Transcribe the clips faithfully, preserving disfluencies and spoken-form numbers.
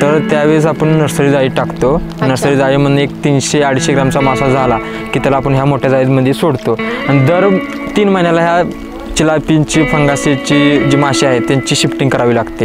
तर त्यावेळेस आपण नर्सरी जाळी टाकतो. नर्सरी जाळीमध्ये एक तीनशे अडीचशे ग्रामचा मासा झाला की त्याला आपण ह्या मोठ्या जाळीमध्ये सोडतो आणि दर तीन महिन्याला ह्या चिलापीची फंगासीची जी मासे आहेत त्यांची शिफ्टिंग करावी लागते.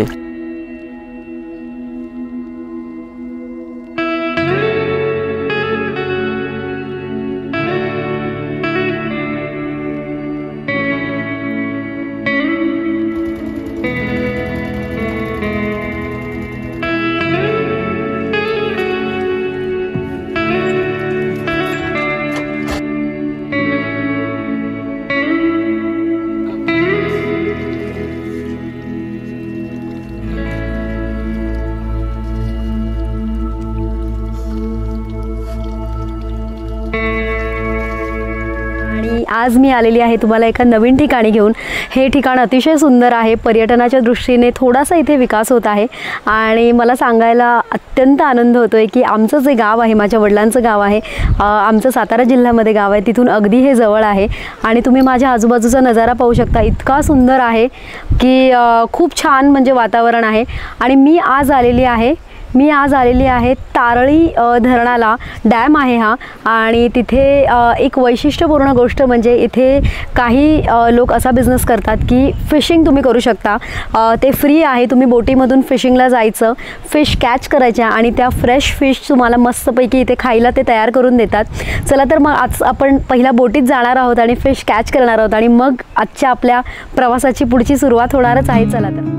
आज मी आलेली आहे तुम्हाला एका नवीन ठिकाणी घेऊन. हे ठिकाण अतिशय सुंदर आहे. पर्यटनाच्या दृष्टीने थोडासा इथे विकास होत आहे आणि मला सांगायला अत्यंत आनंद होतोय की आमचं जे गाव आहे, माझ्या वडिलांचं गाव आहे, आमचं सातारा जिल्ह्यामध्ये गाव आहे, तिथून अगदी हे जवळ आहे आणि तुम्ही माझ्या आजूबाजूचा नजारा पाहू शकता. इतका सुंदर आहे की खूप छान म्हणजे वातावरण आहे. आणि मी आज आलेली आहे मी आज आलेली आहे तारळी धरणाला. डॅम आहे हा आणि तिथे एक वैशिष्ट्यपूर्ण गोष्ट म्हणजे इथे काही लोक असा बिझनेस करतात की फिशिंग तुम्ही करू शकता. ते फ्री आहे. तुम्ही बोटीमधून फिशिंगला जायचं, फिश कॅच करायच्या आणि त्या फ्रेश फिश तुम्हाला मस्तपैकी इथे खायला ते तयार करून देतात. चला तर मग आज आपण पहिल्या बोटीत जाणार आहोत आणि फिश कॅच करणार आहोत आणि मग आजच्या आपल्या प्रवासाची पुढची सुरुवात होणारच आहे. चला तर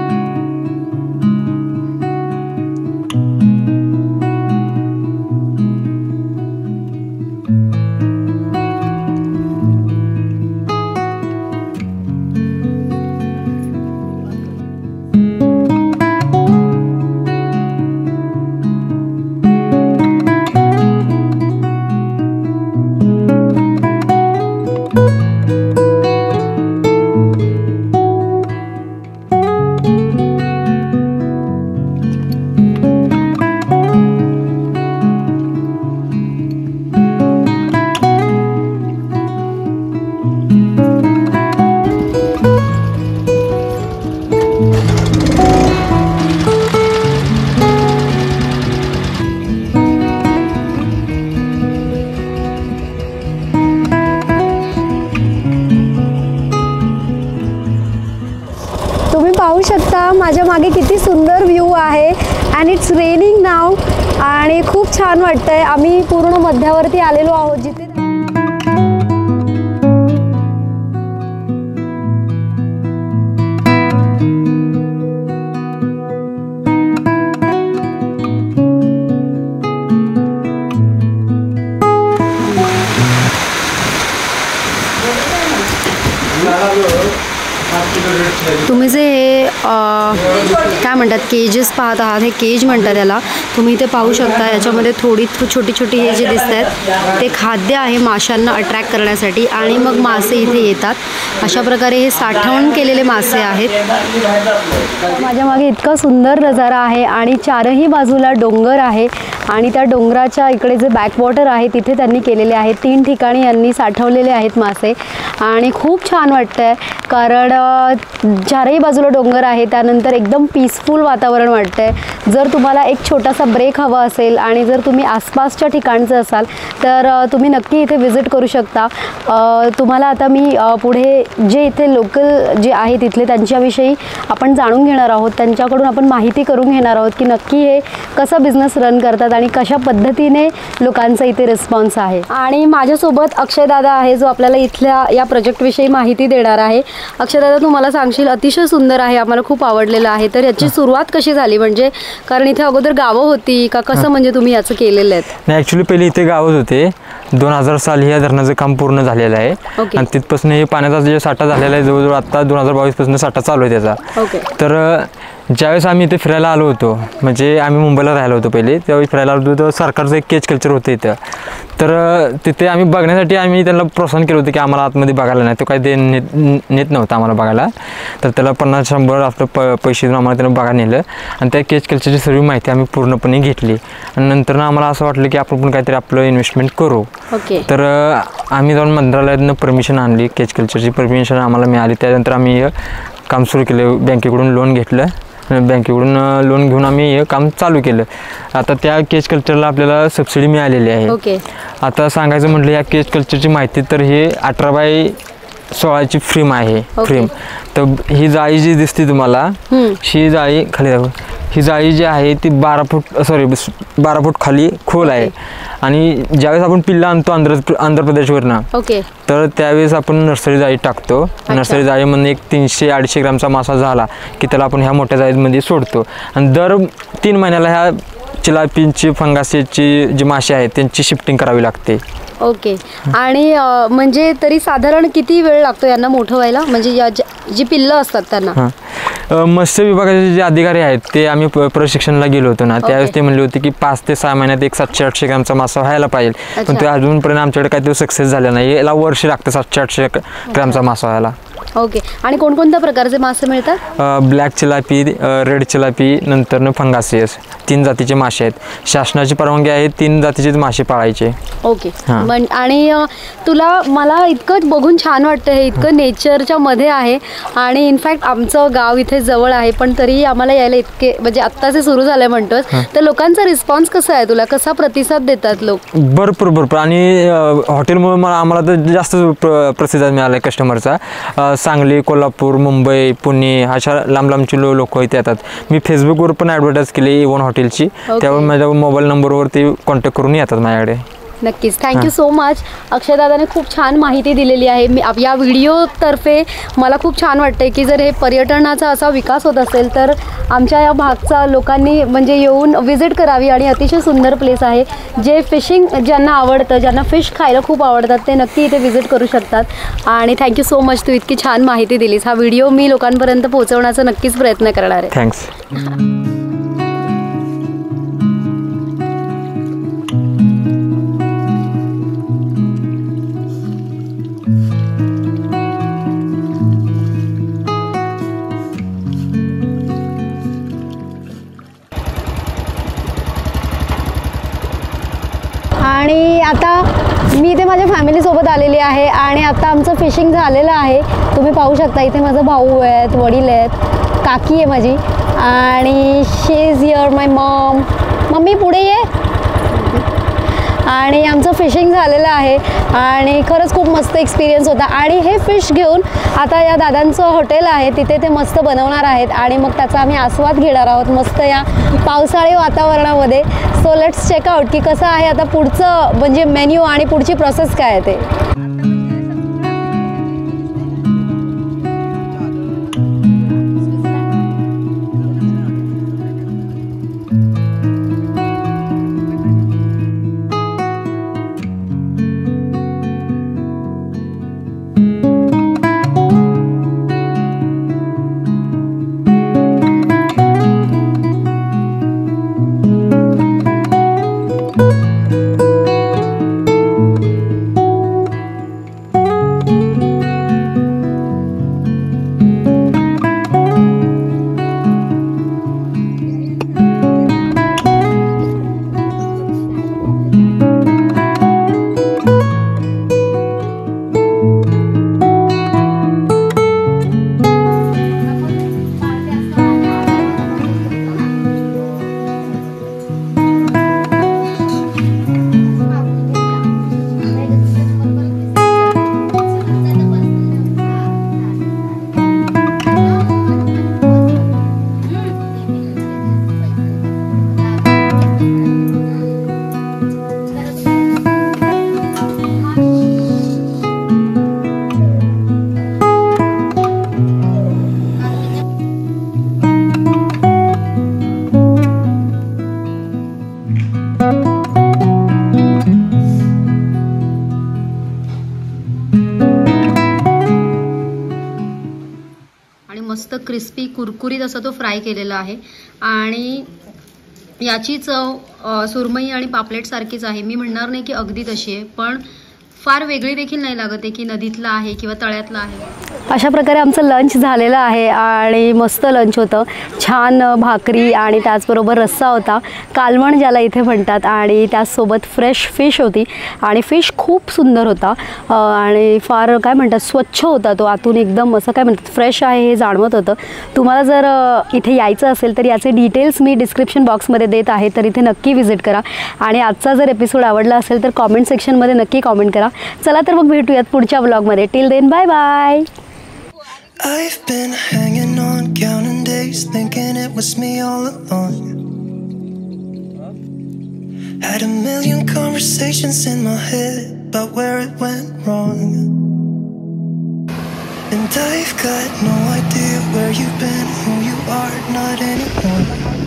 पाहू शकता माझ्या मागे किती सुंदर व्ह्यू आहे. अँड इट्स रेनिंग नाव आणि खूप छान वाटतंय. आम्ही पूर्ण मध्यावरती आलेलो आहोत जिथे तुम्ही जे हे काय म्हणतात केजेस पाहत आहात, हे केज म्हणतात याला. तुम्ही इथे पाहू शकता याच्यामध्ये थोडी छोटी छोटी हे जे दिसत आहेत ते खाद्य आहे माशांना अट्रॅक्ट करण्यासाठी आणि मग मासे इथे येतात. अशा प्रकारे हे साठवण केलेले मासे आहेत. माझ्या मागे इतका सुंदर नजारा आहे आणि चारही बाजूला डोंगर आहे आणि त्या डोंगराच्या इकडे जे बॅकवॉटर आहे तिथे त्यांनी केलेले आहे. तीन ठिकाणी यांनी साठवलेले आहेत मासे आणि खूप छान वाटतंय कारण चारही बाजूला डोंगर आहे. त्यानंतर एकदम पीसफुल वातावरण वाटतंय. जर तुम्हाला एक छोटासा ब्रेक हवा असेल आणि जर तुम्ही आसपासच्या ठिकाणचं असाल तर तुम्ही नक्की इथे व्हिजिट करू शकता. तुम्हाला आता मी पुढे जे इथे लोकल जे आहे तिथले त्यांच्याविषयी आपण जाणून घेणार आहोत. त्यांच्याकडून आपण माहिती करून घेणार आहोत की नक्की हे कसं बिझनेस रन करतात आणि कशा पद्धतीने लोकांचा इथे रिस्पॉन्स आहे. आणि माझ्यासोबत अक्षय दादा आहे जो आपल्याला इथल्या या प्रोजेक्टविषयी माहिती देणार आहे. अक्षय दादा, तू मला सांगशील, अतिशय सुंदर आहे, आम्हाला खूप आवडलेलं आहे, तर याची सुरुवात कशी झाली? म्हणजे कारण इथे अगोदर गावं होती का कसं, म्हणजे तुम्ही याचं केलेलं आहे? नाही, ॲक्च्युली पहिले इथे गावच होते. दोन हजार साली या धरणाचं काम पूर्ण झालेलं आहे आणि तिथपासून हे पाण्याचा जे साठा झालेला आहे जवळजवळ आता दोन हजार बावीस पासून साठा चालू आहे त्याचा. तर ज्यावेळेस आम्ही इथे फिरायला आलो होतो, म्हणजे आम्ही मुंबईला राहिलो होतो पहिले, त्यावेळी फिरायला आलो होतो, सरकारचं एक केज कल्चर होतं इथं. तर तिथे आम्ही बघण्यासाठी आम्ही त्यांना प्रोत्साहन केलं होतं की आम्हाला आतमध्ये बघायला नाही, तो काही ते नेत नेत नव्हता आम्हाला बघायला. तर त्याला पन्नास शंभर आपलं प पैसे देऊन आम्हाला त्याला बघायला नेलं आणि त्या केज कल्चरची सर्व माहिती आम्ही पूर्णपणे घेतली आणि नंतर आम्हाला असं वाटलं की आपण पण काहीतरी आपलं इन्व्हेस्टमेंट करू. तर आम्ही जाऊन मंत्रालयातनं परमिशन आणली, केज कल्चरची परमिशन आम्हाला मिळाली. त्यानंतर आम्ही काम सुरू केलं, बँकेकडून लोन घेतलं बँकेकडून लोन घेऊन आम्ही हे काम चालू केलं. आता त्या केज कल्चरला आपल्याला सबसिडी मिळालेली आहे. ओके. आता सांगायचं म्हटलं या केज कल्चरची माहिती तर हे अठरा बाय सोळाची फ्रेम आहे. फ्रेम तर ही जाळी जी दिसते तुम्हाला, ही जाळी खाली दाखव, ही जाळी जी आहे ती बारा फूट सॉरी बारा फूट खाली खोल आहे. आणि ज्यावेळेस आपण पिल्ला आणतो आंध्र आंध्र प्रदेशवरनं, ओके, तर त्यावेळेस आपण नर्सरी जाळी टाकतो. नर्सरी जाळीमध्ये एक तीनशे अडीचशे ग्रामचा मासा झाला की त्याला आपण ह्या मोठ्या जाळीमध्ये सोडतो. आणि दर तीन महिन्याला ह्या चिलापीची फंगासीची जी मासे आहेत त्यांची शिफ्टिंग करावी लागते. ओके. आणि म्हणजे तरी साधारण किती वेळ लागतो यांना मोठं व्हायला, म्हणजे या जी पिल्लं असतात त्यांना? मत्स्य विभागाचे जे अधिकारी आहेत ते आम्ही प्रशिक्षणाला गेलो होतो ना, त्यावेळेस ते म्हणले होते की पाच ते सहा महिन्यात एक सातशे आठशे ग्रामचा मासा व्हायला पाहिजे. पण ते अजूनपर्यंत आमच्याकडे काहीतरी सक्सेस झाला नाही. याला वर्ष लागतं सातशे आठशे ग्रामचा मासा व्हायला. ओके. आणि कोणकोणत्या प्रकारचे मासे मिळतात? ब्लॅक चिलापी, रेड चिलापी, नंतर फंगासियस, तीन जातीचे मासे आहेत. शासनाची परवानगी आहे तीन जातीचे मासे पाळायचे. ओके. आणि तुला मला इतकं बघून छान वाटतं, हे इतकं नेचरच्या मध्ये आहे. आणि इनफॅक्ट आमचं गाव इथे जवळ आहे, पण तरीही आम्हाला यायला इतके म्हणजे आत्ताचे सुरू झाले म्हणतोस, तर लोकांचा रिस्पॉन्स कसा आहे, तुला कसा प्रतिसाद देतात लोक? भरपूर भरपूर. आणि हॉटेलमुळे मला आम्हाला तर जास्त प्रतिसाद मिळाला आहे कस्टमरचा. सांगली, कोल्हापूर, मुंबई, पुणे अशा लांब लांबची लो लोक इथे येतात. मी फेसबुकवर पण ॲडव्हर्टाईज केली इवन हॉटेलची, त्यावर माझ्या मोबाईल नंबरवर ते कॉन्टॅक्ट करून येतात माझ्याकडे. नक्कीच. Thank you so much. अक्षय दादाने खूप छान माहिती दिलेली आहे. मी या व्हिडिओतर्फे मला खूप छान वाटते की जर हे पर्यटनाचा असा विकास होत असेल तर आमच्या या भागचा लोकांनी म्हणजे येऊन व्हिजिट करावी. आणि अतिशय सुंदर प्लेस आहे. जे फिशिंग ज्यांना आवडतं, ज्यांना फिश खायला खूप आवडतात, ते नक्की इथे व्हिजिट करू शकतात. आणि थँक्यू सो मच, तू इतकी छान माहिती दिलीस. हा व्हिडिओ मी लोकांपर्यंत पोहोचवण्याचा नक्कीच प्रयत्न करणार आहे. थँक्स. आणि आता मी इथे माझ्या फॅमिलीसोबत आलेली आहे आणि आता आमचं फिशिंग झालेलं आहे. तुम्ही पाहू शकता इथे माझा भाऊ आहेत, वडील आहेत, काकी आहे माझी, आणि she is here my mom. मम्मी पुढे ये. आणि आमचं फिशिंग झालेलं आहे आणि खरंच खूप मस्त एक्सपिरियन्स होता. आणि हे फिश घेऊन आता या दादांचं हॉटेल आहे तिथे ते मस्त बनवणार आहेत आणि मग त्याचा आम्ही आस्वाद घेणार आहोत मस्त या पावसाळी वातावरणामध्ये. सो लेट्स चेक आउट की कसं आहे आता पुढचं म्हणजे मेन्यू आणि पुढची प्रोसेस काय आहे ते. मस्त क्रिस्पी कुरकुरीत असा तो फ्राय केलेला आहे. आणि याची चव सुरमई आणि पापलेट सारखीच आहे. मी म्हणणार नाही की अगदी तशी आहे, पण फार वेगळी देखील नाही लागत आहे की नदीतला आहे किंवा तळ्यातला आहे. अशा प्रकारे आमचं लंच झालेलं आहे आणि मस्त लंच होतं. छान भाकरी आणि त्याचबरोबर रस्सा होता, कालवण ज्याला इथे म्हणतात, आणि त्याचसोबत फ्रेश फिश होती आणि फिश खूप सुंदर होता आणि फार काय म्हणतात स्वच्छ होता तो आतून, एकदम असं काय म्हणतात फ्रेश आहे हे जाणवत होतं. तुम्हाला जर इथे यायचं असेल तर याचे डिटेल्स मी डिस्क्रिप्शन बॉक्समध्ये देत आहे, तर इथे नक्की व्हिजिट करा. आणि आजचा जर एपिसोड आवडला असेल तर कॉमेंट सेक्शनमध्ये नक्की कॉमेंट करा. चला तर मग भेटूयात पुढच्या व्लॉगमध्ये. Till then bye bye. I've been hanging on, counting days, thinking it was me all along. Had a million conversations in my head about where it went wrong. And I've got no idea where you've been, who you are, not anymore.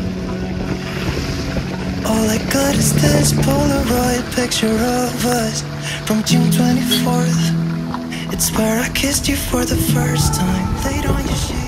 All I got is this Polaroid picture of us from June twenty-fourth. It's where I kissed you for the first time, laid on your sheet.